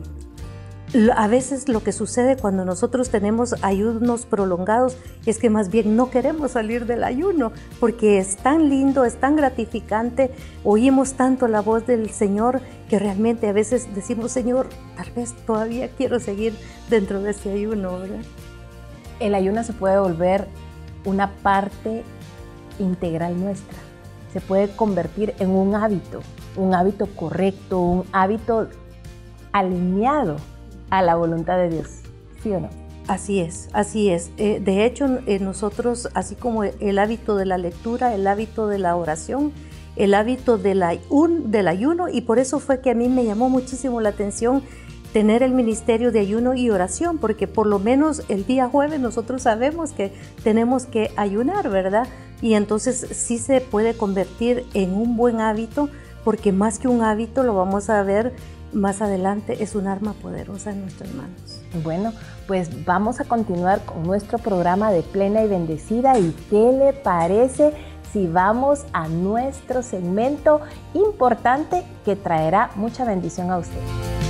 a veces lo que sucede cuando nosotros tenemos ayunos prolongados es que más bien no queremos salir del ayuno porque es tan lindo, es tan gratificante, oímos tanto la voz del Señor que realmente a veces decimos, Señor, tal vez todavía quiero seguir dentro de ese ayuno, ¿verdad? El ayuno se puede volver una parte integral nuestra. Se puede convertir en un hábito, un hábito correcto, un hábito alineado a la voluntad de Dios, ¿sí o no? Así es, así es. Eh, de hecho, eh, nosotros, así como el hábito de la lectura, el hábito de la oración, el hábito de la, un, del ayuno, y por eso fue que a mí me llamó muchísimo la atención tener el ministerio de ayuno y oración, porque por lo menos el día jueves nosotros sabemos que tenemos que ayunar, ¿verdad? Y entonces sí se puede convertir en un buen hábito, porque más que un hábito, lo vamos a ver más adelante, es un arma poderosa en nuestras manos. Bueno, pues vamos a continuar con nuestro programa de Plena y Bendecida. ¿Y qué le parece si vamos a nuestro segmento importante que traerá mucha bendición a usted?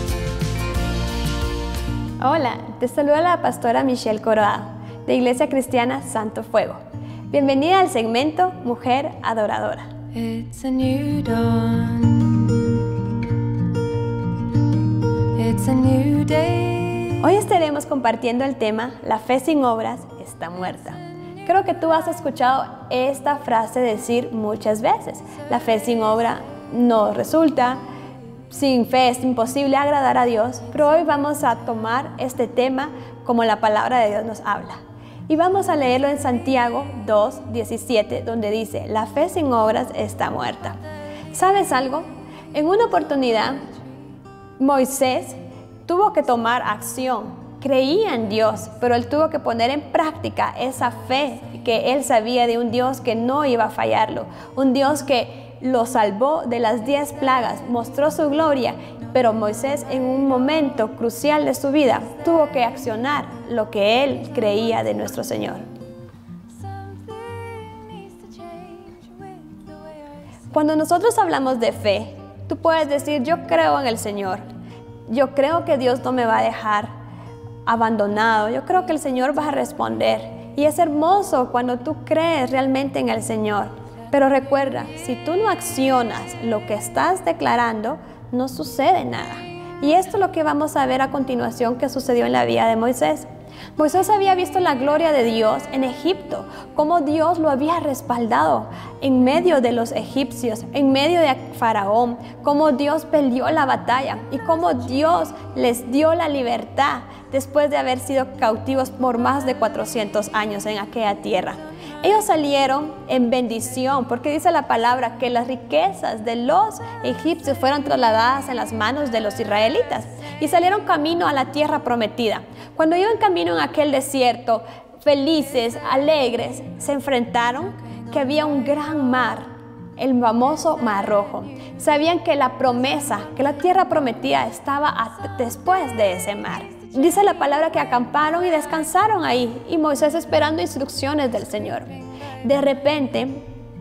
Hola, te saluda la pastora Michelle Coroado, de Iglesia Cristiana Santo Fuego. Bienvenida al segmento Mujer Adoradora. It's a new dawn. It's a new day. Hoy estaremos compartiendo el tema La fe sin obras está muerta. Creo que tú has escuchado esta frase decir muchas veces. La fe sin obra no resulta. Sin fe es imposible agradar a Dios, pero hoy vamos a tomar este tema como la palabra de Dios nos habla. Y vamos a leerlo en Santiago dos, diecisiete, donde dice, la fe sin obras está muerta. ¿Sabes algo? En una oportunidad, Moisés tuvo que tomar acción. Creía en Dios, pero él tuvo que poner en práctica esa fe que él sabía de un Dios que no iba a fallarlo, un Dios que lo salvó de las diez plagas, mostró su gloria, pero Moisés en un momento crucial de su vida tuvo que accionar lo que él creía de nuestro Señor. Cuando nosotros hablamos de fe, tú puedes decir, yo creo en el Señor, yo creo que Dios no me va a dejar abandonado, yo creo que el Señor va a responder. Y es hermoso cuando tú crees realmente en el Señor. Pero recuerda, si tú no accionas lo que estás declarando, no sucede nada. Y esto es lo que vamos a ver a continuación que sucedió en la vida de Moisés. Moisés había visto la gloria de Dios en Egipto, cómo Dios lo había respaldado en medio de los egipcios, en medio de Faraón, cómo Dios peleó la batalla y cómo Dios les dio la libertad después de haber sido cautivos por más de cuatrocientos años en aquella tierra. Ellos salieron en bendición, porque dice la palabra que las riquezas de los egipcios fueron trasladadas en las manos de los israelitas y salieron camino a la tierra prometida. Cuando iban camino en aquel desierto, felices, alegres, se enfrentaron que había un gran mar, el famoso Mar Rojo. Sabían que la promesa, que la tierra prometida estaba después de ese mar. Dice la palabra que acamparon y descansaron ahí, y Moisés esperando instrucciones del Señor. De repente,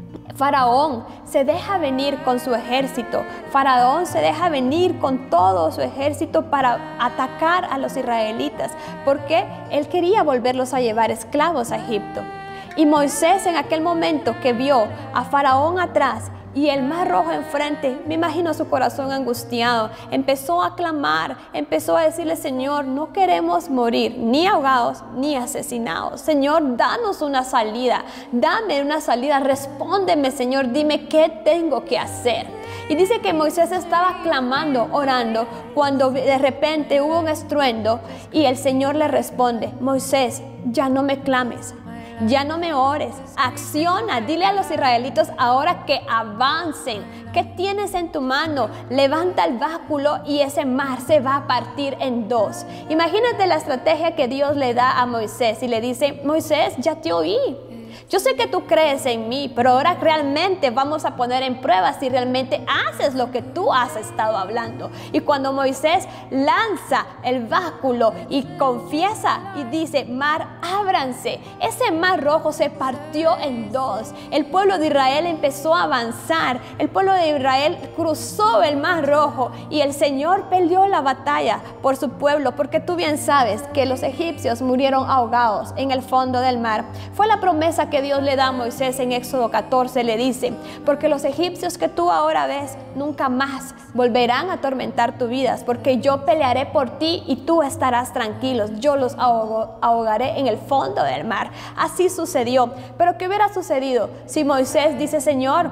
Faraón se deja venir con su ejército. Faraón se deja venir con todo su ejército para atacar a los israelitas, porque él quería volverlos a llevar esclavos a Egipto. Y Moisés, en aquel momento que vio a Faraón atrás y el Mar Rojo enfrente, me imagino su corazón angustiado, empezó a clamar, empezó a decirle: Señor, no queremos morir ni ahogados ni asesinados. Señor, danos una salida, dame una salida, respóndeme, Señor, dime qué tengo que hacer. Y dice que Moisés estaba clamando, orando, cuando de repente hubo un estruendo y el Señor le responde: Moisés, ya no me clames. Ya no me ores, acciona, dile a los israelitas ahora que avancen. ¿Qué tienes en tu mano? Levanta el báculo y ese mar se va a partir en dos. Imagínate la estrategia que Dios le da a Moisés y le dice: Moisés, ya te oí. Yo sé que tú crees en mí, pero ahora realmente vamos a poner en prueba si realmente haces lo que tú has estado hablando. Y cuando Moisés lanza el báculo y confiesa y dice: mar, ábranse, ese Mar Rojo se partió en dos. El pueblo de Israel empezó a avanzar. El pueblo de Israel cruzó el Mar Rojo y el Señor peleó la batalla por su pueblo, porque tú bien sabes que los egipcios murieron ahogados en el fondo del mar. Fue la promesa que Dios le da a Moisés en Éxodo catorce, le dice: porque los egipcios que tú ahora ves nunca más volverán a atormentar tu vida, porque yo pelearé por ti y tú estarás tranquilos, yo los ahogo, ahogaré en el fondo del mar. Así sucedió. Pero ¿qué hubiera sucedido si Moisés dice: Señor,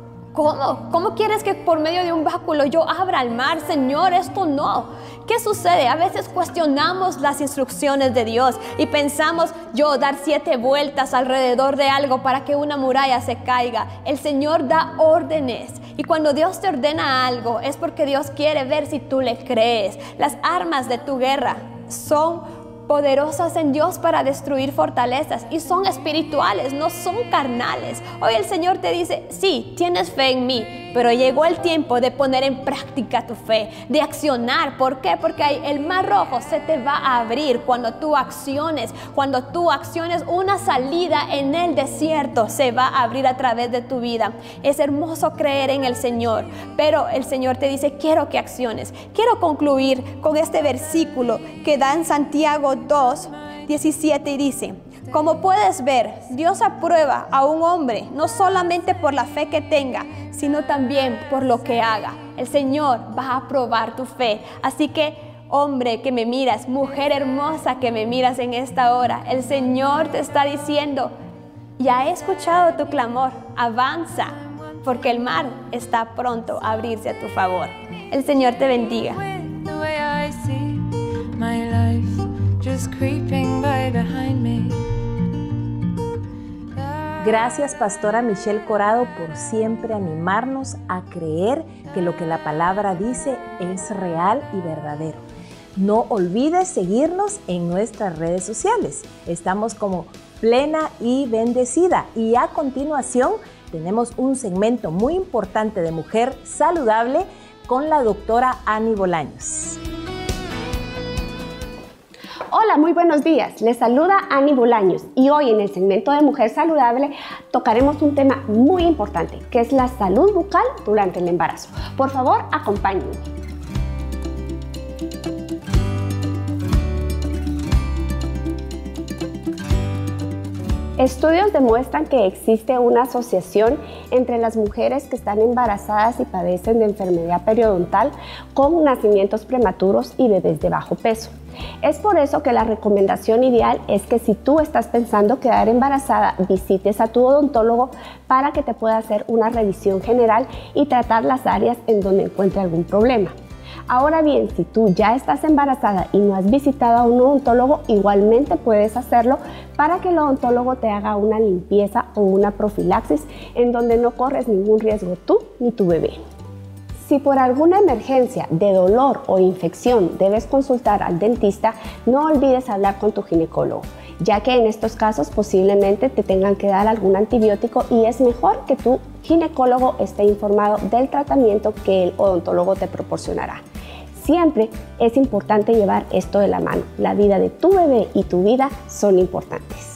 ¿cómo? ¿Cómo quieres que por medio de un báculo yo abra el mar? Señor, esto no. ¿Qué sucede? A veces cuestionamos las instrucciones de Dios y pensamos: yo dar siete vueltas alrededor de algo para que una muralla se caiga. El Señor da órdenes, y cuando Dios te ordena algo es porque Dios quiere ver si tú le crees. Las armas de tu guerra son poderosas en Dios para destruir fortalezas y son espirituales, no son carnales. Hoy el Señor te dice: sí, tienes fe en mí, pero llegó el tiempo de poner en práctica tu fe, de accionar. ¿Por qué? Porque hay el Mar Rojo se te va a abrir cuando tú acciones. Cuando tú acciones, una salida en el desierto se va a abrir a través de tu vida. Es hermoso creer en el Señor, pero el Señor te dice: quiero que acciones. Quiero concluir con este versículo que da en Santiago dos, diecisiete, y dice: como puedes ver, Dios aprueba a un hombre no solamente por la fe que tenga, sino también por lo que haga. El Señor va a aprobar tu fe. Así que, hombre que me miras, mujer hermosa que me miras en esta hora, el Señor te está diciendo: ya he escuchado tu clamor, avanza, porque el mar está pronto a abrirse a tu favor. El Señor te bendiga. Gracias, Pastora Michelle Corado, por siempre animarnos a creer que lo que la palabra dice es real y verdadero. No olvides seguirnos en nuestras redes sociales. Estamos como Plena y Bendecida. Y a continuación tenemos un segmento muy importante de Mujer Saludable con la doctora Ani Bolaños. Hola, muy buenos días. Les saluda Ani Bolaños y hoy en el segmento de Mujer Saludable tocaremos un tema muy importante, que es la salud bucal durante el embarazo. Por favor, acompáñenme. Estudios demuestran que existe una asociación entre las mujeres que están embarazadas y padecen de enfermedad periodontal con nacimientos prematuros y bebés de bajo peso. Es por eso que la recomendación ideal es que si tú estás pensando quedar embarazada, visites a tu odontólogo para que te pueda hacer una revisión general y tratar las áreas en donde encuentre algún problema. Ahora bien, si tú ya estás embarazada y no has visitado a un odontólogo, igualmente puedes hacerlo para que el odontólogo te haga una limpieza o una profilaxis en donde no corres ningún riesgo tú ni tu bebé. Si por alguna emergencia de dolor o infección debes consultar al dentista, no olvides hablar con tu ginecólogo, ya que en estos casos posiblemente te tengan que dar algún antibiótico y es mejor que tu ginecólogo esté informado del tratamiento que el odontólogo te proporcionará. Siempre es importante llevar esto de la mano. La vida de tu bebé y tu vida son importantes.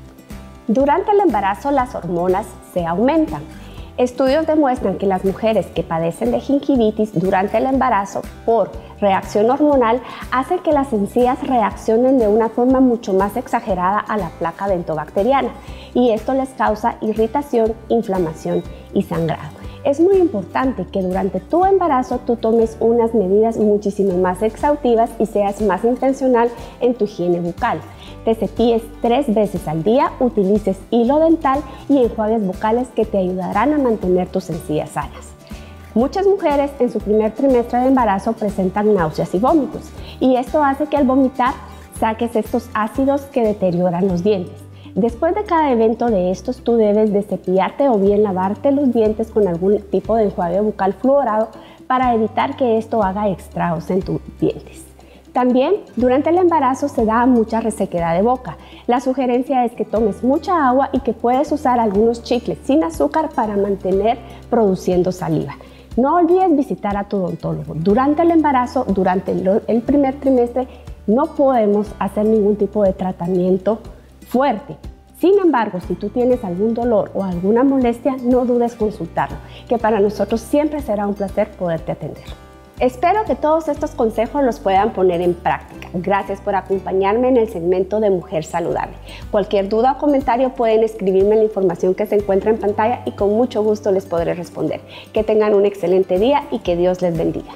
Durante el embarazo las hormonas se aumentan. Estudios demuestran que las mujeres que padecen de gingivitis durante el embarazo por reacción hormonal hacen que las encías reaccionen de una forma mucho más exagerada a la placa dentobacteriana y esto les causa irritación, inflamación y sangrado. Es muy importante que durante tu embarazo tú tomes unas medidas muchísimo más exhaustivas y seas más intencional en tu higiene bucal. Te cepilles tres veces al día, utilices hilo dental y enjuagues bucales que te ayudarán a mantener tus encías sanas. Muchas mujeres en su primer trimestre de embarazo presentan náuseas y vómitos y esto hace que al vomitar saques estos ácidos que deterioran los dientes. Después de cada evento de estos, tú debes de cepillarte o bien lavarte los dientes con algún tipo de enjuague bucal fluorado para evitar que esto haga estragos en tus dientes. También, durante el embarazo se da mucha resequedad de boca. La sugerencia es que tomes mucha agua y que puedes usar algunos chicles sin azúcar para mantener produciendo saliva. No olvides visitar a tu odontólogo. Durante el embarazo, durante el primer trimestre, no podemos hacer ningún tipo de tratamiento fuerte. Sin embargo, si tú tienes algún dolor o alguna molestia, no dudes consultarlo, que para nosotros siempre será un placer poderte atender. Espero que todos estos consejos los puedan poner en práctica. Gracias por acompañarme en el segmento de Mujer Saludable. Cualquier duda o comentario pueden escribirme en la información que se encuentra en pantalla y con mucho gusto les podré responder. Que tengan un excelente día y que Dios les bendiga.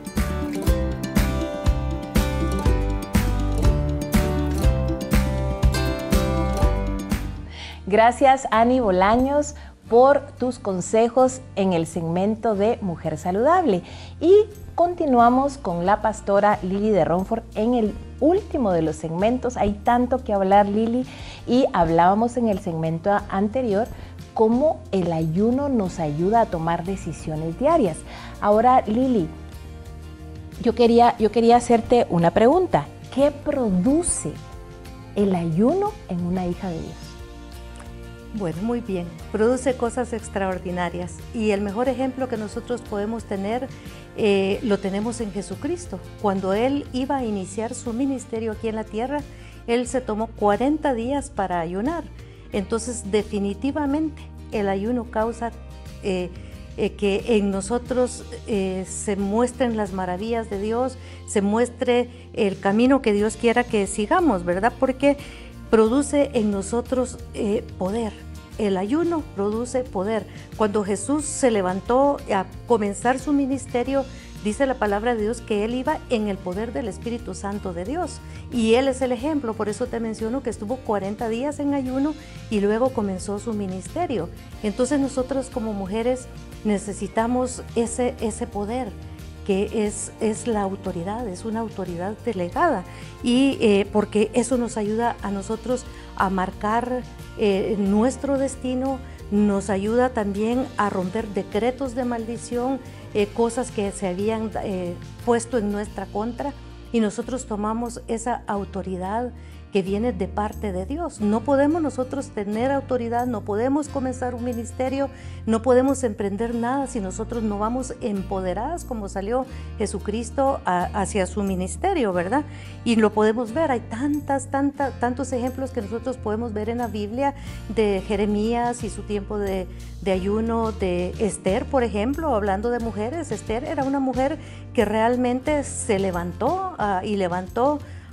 Gracias, Ani Bolaños, por tus consejos en el segmento de Mujer Saludable. Y continuamos con la pastora Lili de Romford en el último de los segmentos. Hay tanto que hablar, Lili, y hablábamos en el segmento anterior cómo el ayuno nos ayuda a tomar decisiones diarias. Ahora, Lili, yo quería, yo quería hacerte una pregunta. ¿Qué produce el ayuno en una hija de Dios? Bueno, muy bien, produce cosas extraordinarias y el mejor ejemplo que nosotros podemos tener eh, lo tenemos en Jesucristo. Cuando Él iba a iniciar su ministerio aquí en la tierra, Él se tomó cuarenta días para ayunar. Entonces, definitivamente, el ayuno causa eh, eh, que en nosotros eh, se muestren las maravillas de Dios, se muestre el camino que Dios quiera que sigamos, ¿verdad? Porque produce en nosotros eh, poder. El ayuno produce poder. Cuando Jesús se levantó a comenzar su ministerio, dice la palabra de Dios que Él iba en el poder del Espíritu Santo de Dios. Y Él es el ejemplo, por eso te menciono que estuvo cuarenta días en ayuno y luego comenzó su ministerio. Entonces nosotros como mujeres necesitamos ese, ese poder, que es, es la autoridad, es una autoridad delegada y eh, porque eso nos ayuda a nosotros a marcar eh, nuestro destino, nos ayuda también a romper decretos de maldición, eh, cosas que se habían eh, puesto en nuestra contra y nosotros tomamos esa autoridad que viene de parte de Dios. No podemos nosotros tener autoridad, no podemos comenzar un ministerio, no podemos emprender nada si nosotros no vamos empoderadas como salió Jesucristo a, hacia su ministerio, ¿verdad? Y lo podemos ver, hay tantas, tantas, tantos ejemplos que nosotros podemos ver en la Biblia de Jeremías y su tiempo de, de ayuno, de Esther, por ejemplo, hablando de mujeres. Esther era una mujer que realmente se levantó uh, y levantó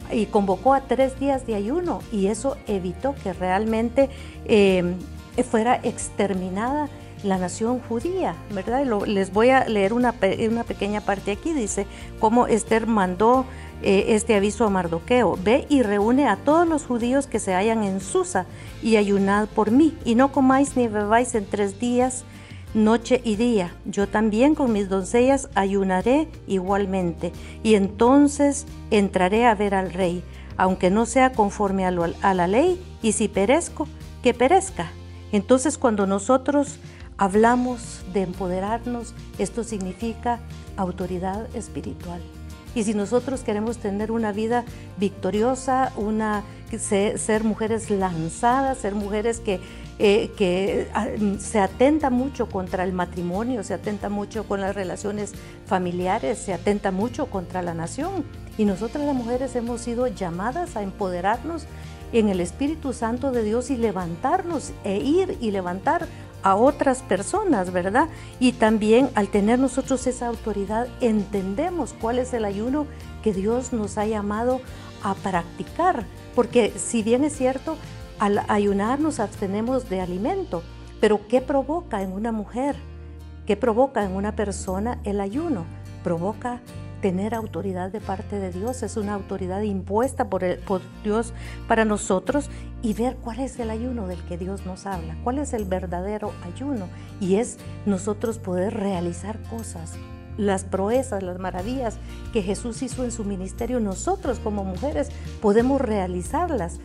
y convocó a tres días de ayuno, y eso evitó que realmente eh, fuera exterminada la nación judía, ¿verdad? Lo, les voy a leer una, una pequeña parte aquí. Dice cómo Esther mandó eh, este aviso a Mardoqueo: ve y reúne a todos los judíos que se hallan en Susa y ayunad por mí, y no comáis ni bebáis en tres días, noche y día. Yo también con mis doncellas ayunaré igualmente, y entonces entraré a ver al rey, aunque no sea conforme a, lo, a la ley, y si perezco, que perezca. Entonces, cuando nosotros hablamos de empoderarnos, esto significa autoridad espiritual. Y si nosotros queremos tener una vida victoriosa, una, ser, ser mujeres lanzadas, ser mujeres que, eh, que se atenta mucho contra el matrimonio, se atenta mucho con las relaciones familiares, se atenta mucho contra la nación. Y nosotras las mujeres hemos sido llamadas a empoderarnos en el Espíritu Santo de Dios y levantarnos e ir y levantar a otras personas, ¿verdad? Y también al tener nosotros esa autoridad, entendemos cuál es el ayuno que Dios nos ha llamado a practicar, porque si bien es cierto, al ayunar nos abstenemos de alimento, pero ¿qué provoca en una mujer? ¿Qué provoca en una persona el ayuno? Provoca tener autoridad de parte de Dios, es una autoridad impuesta por, el, por Dios para nosotros, y ver cuál es el ayuno del que Dios nos habla, cuál es el verdadero ayuno, y es nosotros poder realizar cosas, las proezas, las maravillas que Jesús hizo en su ministerio, nosotros como mujeres podemos realizarlas.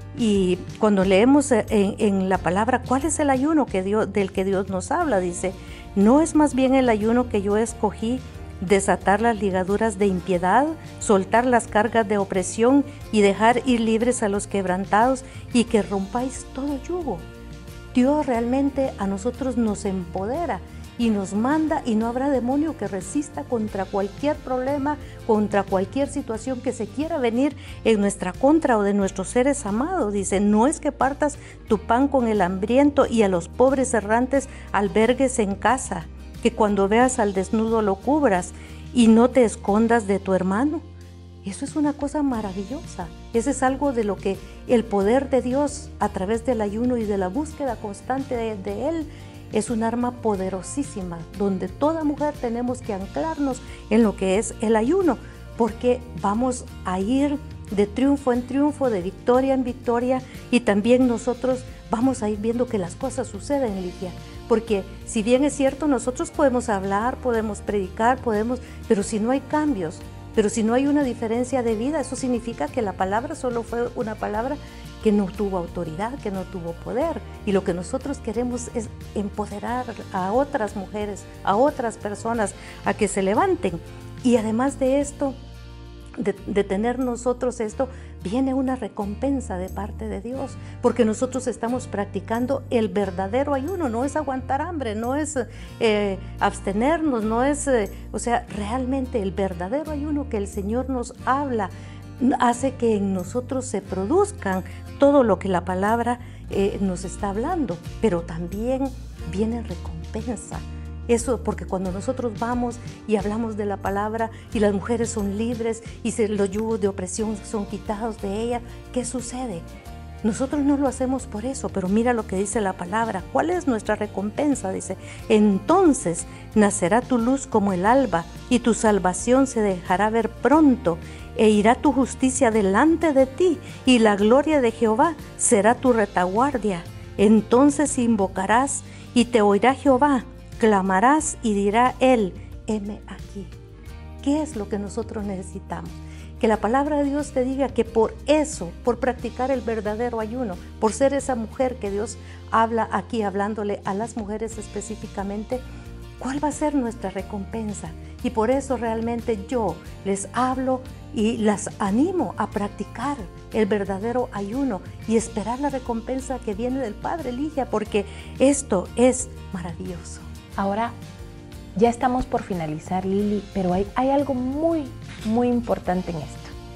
Y cuando leemos en, en la palabra cuál es el ayuno que Dios, del que Dios nos habla, dice: no es más bien el ayuno que yo escogí, desatar las ligaduras de impiedad, soltar las cargas de opresión y dejar ir libres a los quebrantados, y que rompáis todo yugo. Dios realmente a nosotros nos empodera y nos manda, y no habrá demonio que resista contra cualquier problema, contra cualquier situación que se quiera venir en nuestra contra o de nuestros seres amados. Dice: no es que partas tu pan con el hambriento y a los pobres errantes albergues en casa, que cuando veas al desnudo lo cubras y no te escondas de tu hermano. Eso es una cosa maravillosa. Eso es algo de lo que el poder de Dios a través del ayuno y de la búsqueda constante de, de Él es un arma poderosísima, donde toda mujer tenemos que anclarnos en lo que es el ayuno, porque vamos a ir de triunfo en triunfo, de victoria en victoria, y también nosotros vamos a ir viendo que las cosas suceden, Ligia. Porque si bien es cierto, nosotros podemos hablar, podemos predicar, podemos, pero si no hay cambios, pero si no hay una diferencia de vida, eso significa que la palabra solo fue una palabra que no tuvo autoridad, que no tuvo poder. Y lo que nosotros queremos es empoderar a otras mujeres, a otras personas, a que se levanten. Y además de esto, de, de tener nosotros esto, viene una recompensa de parte de Dios, porque nosotros estamos practicando el verdadero ayuno. No es aguantar hambre, no es eh, abstenernos, no es, eh, o sea, realmente el verdadero ayuno que el Señor nos habla hace que en nosotros se produzcan todo lo que la palabra eh, nos está hablando, pero también viene recompensa. Eso porque cuando nosotros vamos y hablamos de la palabra y las mujeres son libres y se, los yugos de opresión son quitados de ellas, ¿qué sucede? Nosotros no lo hacemos por eso, pero mira lo que dice la palabra. ¿Cuál es nuestra recompensa? Dice: entonces nacerá tu luz como el alba y tu salvación se dejará ver pronto, e irá tu justicia delante de ti y la gloria de Jehová será tu retaguardia. Entonces invocarás y te oirá Jehová, clamarás y dirá él: heme aquí. ¿Qué es lo que nosotros necesitamos? Que la palabra de Dios te diga que por eso, por practicar el verdadero ayuno, por ser esa mujer que Dios habla aquí, hablándole a las mujeres específicamente, ¿cuál va a ser nuestra recompensa? Y por eso realmente yo les hablo y las animo a practicar el verdadero ayuno y esperar la recompensa que viene del Padre, Ligia, porque esto es maravilloso. Ahora ya estamos por finalizar, Lili, pero hay, hay algo muy, muy importante en esto.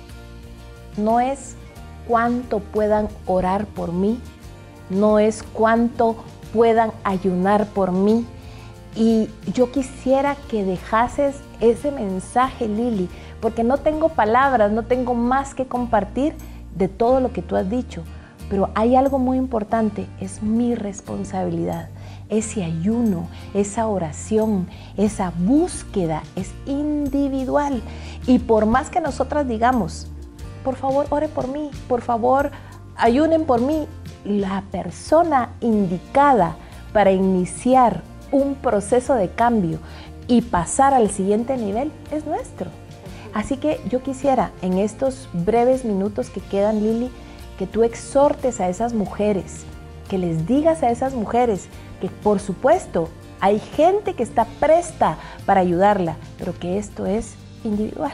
No es cuánto puedan orar por mí, no es cuánto puedan ayunar por mí. Y yo quisiera que dejases ese mensaje, Lili, porque no tengo palabras, no tengo más que compartir de todo lo que tú has dicho. Pero hay algo muy importante, es mi responsabilidad. Ese ayuno, esa oración, esa búsqueda es individual. Y por más que nosotras digamos, por favor, ore por mí, por favor, ayunen por mí, la persona indicada para iniciar un proceso de cambio y pasar al siguiente nivel es nuestro. Así que yo quisiera en estos breves minutos que quedan, Lili, que tú exhortes a esas mujeres, que les digas a esas mujeres que por supuesto hay gente que está presta para ayudarla, pero que esto es individual.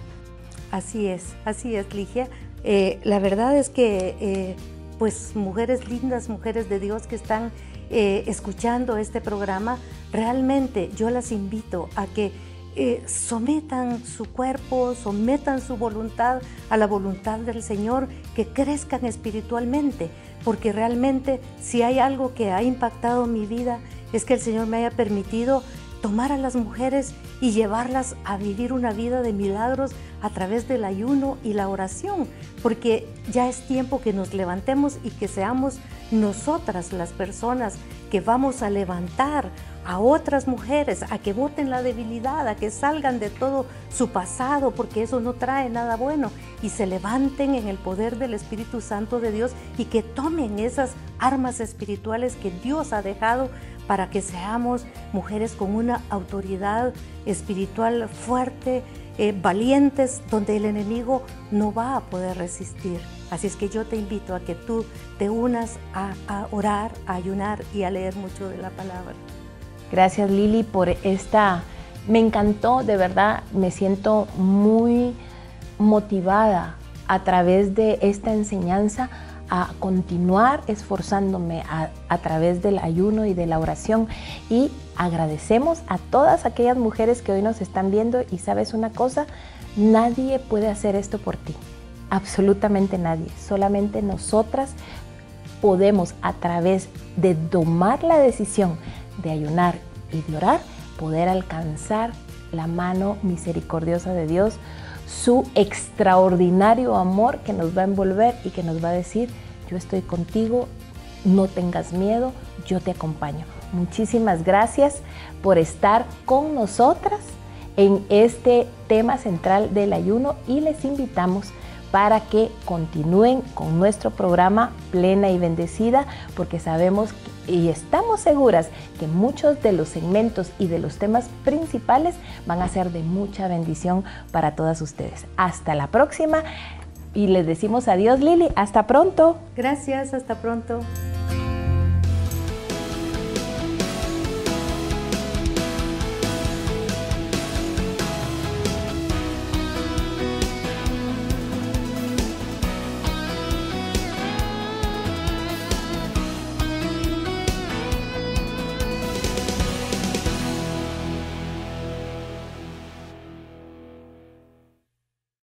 Así es, así es, Ligia. Eh, la verdad es que eh, pues mujeres lindas, mujeres de Dios que están eh, escuchando este programa, realmente yo las invito a que eh, sometan su cuerpo, sometan su voluntad a la voluntad del Señor, que crezcan espiritualmente, porque realmente si hay algo que ha impactado mi vida es que el Señor me haya permitido tomar a las mujeres y llevarlas a vivir una vida de milagros a través del ayuno y la oración, porque ya es tiempo que nos levantemos y que seamos nosotras las personas que vamos a levantar a otras mujeres, a que boten la debilidad, a que salgan de todo su pasado, porque eso no trae nada bueno, y se levanten en el poder del Espíritu Santo de Dios y que tomen esas armas espirituales que Dios ha dejado para que seamos mujeres con una autoridad espiritual fuerte, eh, valientes, donde el enemigo no va a poder resistir. Así es que yo te invito a que tú te unas a, a orar, a ayunar y a leer mucho de la palabra. Gracias, Lili, por esta, me encantó, de verdad, me siento muy motivada a través de esta enseñanza a continuar esforzándome a, a través del ayuno y de la oración, y agradecemos a todas aquellas mujeres que hoy nos están viendo. Y sabes una cosa, nadie puede hacer esto por ti, absolutamente nadie, solamente nosotras podemos, a través de tomar la decisión de ayunar y de orar, poder alcanzar la mano misericordiosa de Dios, su extraordinario amor que nos va a envolver y que nos va a decir: yo estoy contigo, no tengas miedo, yo te acompaño. Muchísimas gracias por estar con nosotras en este tema central del ayuno, y les invitamos para que continúen con nuestro programa Plena y Bendecida, porque sabemos y estamos seguras que muchos de los segmentos y de los temas principales van a ser de mucha bendición para todas ustedes. Hasta la próxima y les decimos adiós, Lili. Hasta pronto. Gracias, hasta pronto.